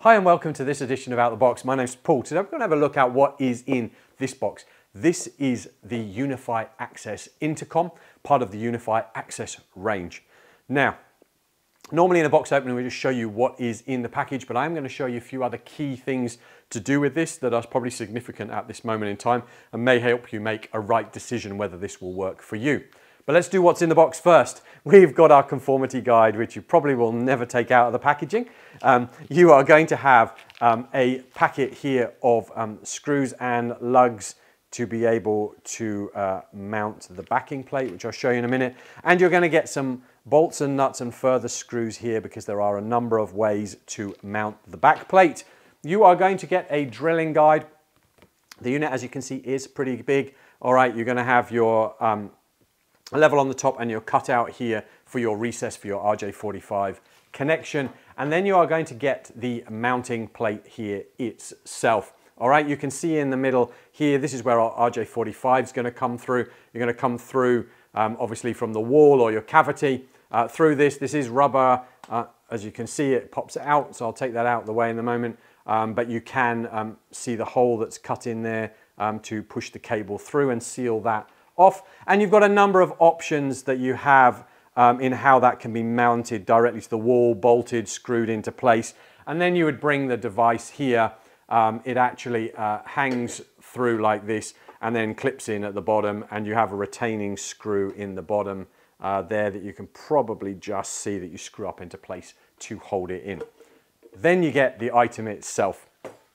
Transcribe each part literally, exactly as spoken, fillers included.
Hi and welcome to this edition of Out the Box. My name's Paul. Today we're going to have a look at what is in this box. This is the U I Access Intercom, part of the U I Access range. Now, normally in a box opening we just show you what is in the package, but I'm going to show you a few other key things to do with this that are probably significant at this moment in time and may help you make a right decision whether this will work for you. But let's do what's in the box first. We've got our conformity guide, which you probably will never take out of the packaging. Um, you are going to have um, a packet here of um, screws and lugs to be able to uh, mount the backing plate, which I'll show you in a minute. And you're going to get some bolts and nuts and further screws here because there are a number of ways to mount the back plate. You are going to get a drilling guide. The unit, as you can see, is pretty big. All right, you're going to have your um, level on the top and your cutout here for your recess for your R J forty-five connection. And then you are going to get the mounting plate here itself. All right, you can see in the middle here, this is where our R J forty-five is going to come through. You're going to come through, um, obviously, from the wall or your cavity uh, through this. This is rubber. Uh, as you can see, it pops out, so I'll take that out of the way in a moment. Um, but you can um, see the hole that's cut in there um, to push the cable through and seal that off. And you've got a number of options that you have um, in how that can be mounted directly to the wall, bolted, screwed into place. And then you would bring the device here. Um, it actually uh, hangs through like this and then clips in at the bottom, and you have a retaining screw in the bottom uh, there that you can probably just see that you screw up into place to hold it in. Then you get the item itself.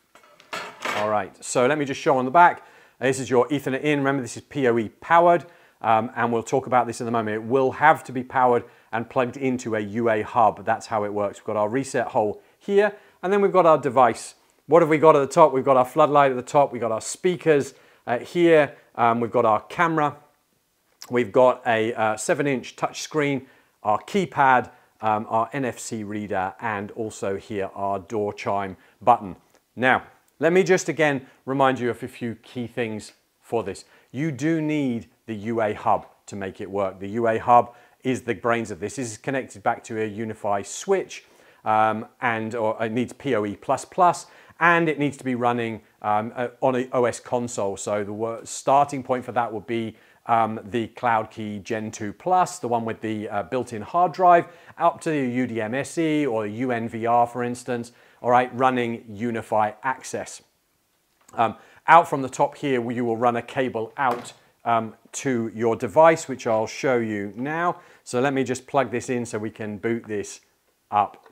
All right, so let me just show on the back. This is your Ethernet in. Remember, this is P O E powered, um, and we'll talk about this in a moment. It will have to be powered and plugged into a U A hub. That's how it works. We've got our reset hole here, and then we've got our device. What have we got at the top? We've got our floodlight at the top. We've got our speakers uh, here. Um, we've got our camera. We've got a uh, seven inch touch screen, our keypad, um, our N F C reader, and also here our door chime button. Now, let me just again remind you of a few key things for this. You do need the U A hub to make it work. The U A hub is the brains of this. This is connected back to a U I switch, um, and or it needs P O E plus plus, and it needs to be running um, on an O S console. So the starting point for that would be um, the CloudKey Gen two Plus, the one with the uh, built-in hard drive, up to the U D M S E or U N V R, for instance. All right, running U I Access. Um, out from the top here, you will run a cable out um, to your device, which I'll show you now. So let me just plug this in so we can boot this up.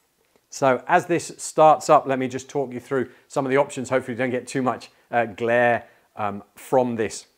So as this starts up, let me just talk you through some of the options. Hopefully you don't get too much uh, glare um, from this.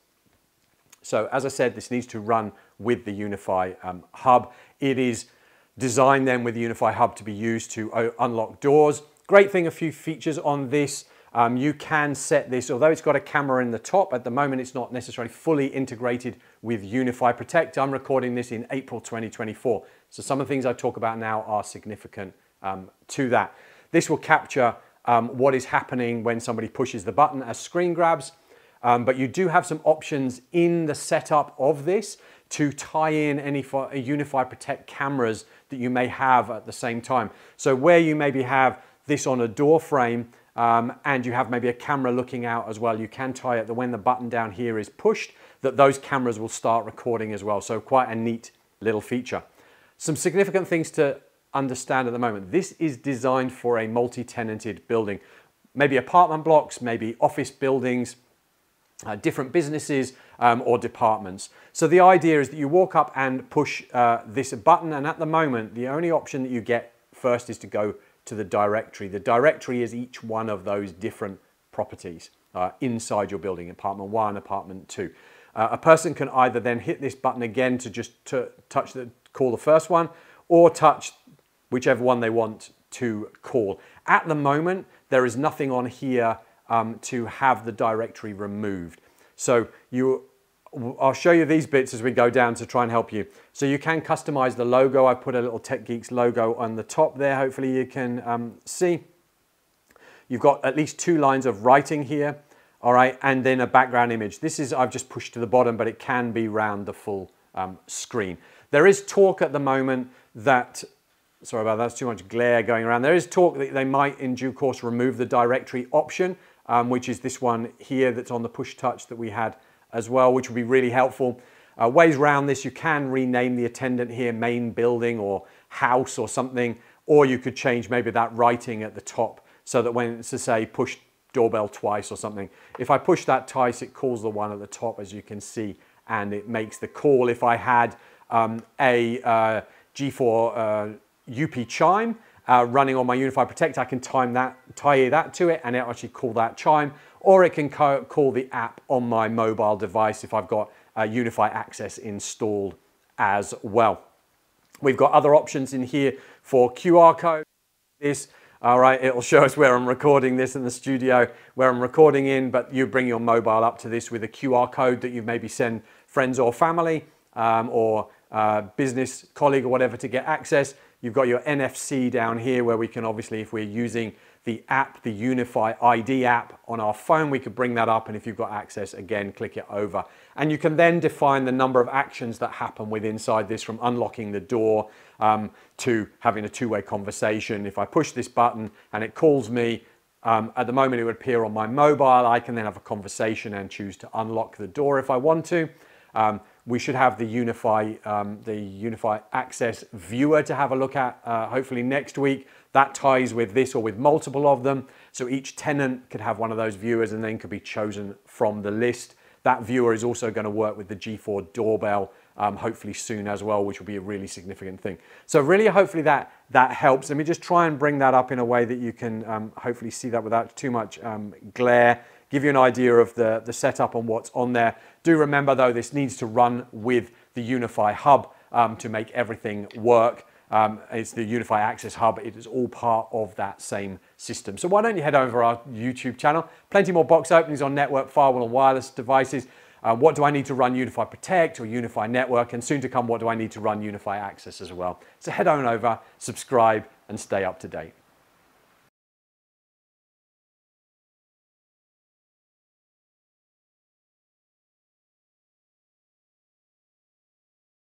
So as I said, this needs to run with the U I um, hub. It is designed then with the U I hub to be used to uh, unlock doors. Great thing, a few features on this. Um, you can set this, although it's got a camera in the top, at the moment it's not necessarily fully integrated with U I Protect. I'm recording this in April twenty twenty-four. So some of the things I talk about now are significant um, to that. This will capture um, what is happening when somebody pushes the button as screen grabs. Um, but you do have some options in the setup of this to tie in any U I Protect cameras that you may have at the same time. So where you maybe have this on a door frame um, and you have maybe a camera looking out as well, you can tie it that when the button down here is pushed, that those cameras will start recording as well. So quite a neat little feature. Some significant things to understand at the moment. This is designed for a multi-tenanted building, maybe apartment blocks, maybe office buildings, Uh, different businesses um, or departments. So the idea is that you walk up and push uh, this button, and at the moment the only option that you get first is to go to the directory. The directory is each one of those different properties uh, inside your building, apartment one, apartment two. Uh, a person can either then hit this button again to just to touch the call the first one, or touch whichever one they want to call. At the moment there is nothing on here Um, to have the directory removed. So you, I'll show you these bits as we go down to try and help you. So you can customize the logo. I put a little Tech Geeks logo on the top there. Hopefully you can um, see. You've got at least two lines of writing here, all right, and then a background image. This is, I've just pushed to the bottom, but it can be round the full um, screen. There is talk at the moment that sorry about that, that's too much glare going around. There is talk that they might in due course remove the directory option, um, which is this one here that's on the push touch that we had as well, which would be really helpful. Uh, ways around this, you can rename the attendant here main building or house or something, or you could change maybe that writing at the top so that when it's to say push doorbell twice or something. If I push that twice, it calls the one at the top, as you can see, and it makes the call. If I had um, a uh, G four uh, U P chime uh, running on my Unify Protect, I can time that, tie that to it, and it'll actually call that chime, or it can call the app on my mobile device if I've got uh, Unify Access installed as well. We've got other options in here for Q R code. This, all right, it'll show us where I'm recording this in the studio, where I'm recording in, but you bring your mobile up to this with a Q R code that you maybe send friends or family um, or uh, business colleague or whatever to get access. You've got your N F C down here where we can obviously, if we're using the app, the Unify I D app on our phone, we could bring that up, and if you've got access, again, click it over. And you can then define the number of actions that happen with inside this, from unlocking the door um, to having a two-way conversation. If I push this button and it calls me, um, at the moment it would appear on my mobile. I can then have a conversation and choose to unlock the door if I want to. Um, we should have the Unify, um, the Unify Access viewer to have a look at, uh, hopefully next week. That ties with this or with multiple of them. So each tenant could have one of those viewers and then could be chosen from the list. That viewer is also going to work with the G four doorbell, um, hopefully soon as well, which will be a really significant thing. So really, hopefully that, that helps. Let me just try and bring that up in a way that you can um, hopefully see that without too much um, glare. Give you an idea of the, the setup and what's on there. Do remember though, this needs to run with the Unify Hub um, to make everything work. Um, it's the Unify Access Hub. It is all part of that same system. So why don't you head over our YouTube channel? Plenty more box openings on network, firewall and wireless devices. Uh, what do I need to run Unify Protect or Unify Network? And soon to come, what do I need to run Unify Access as well? So head on over, subscribe and stay up to date.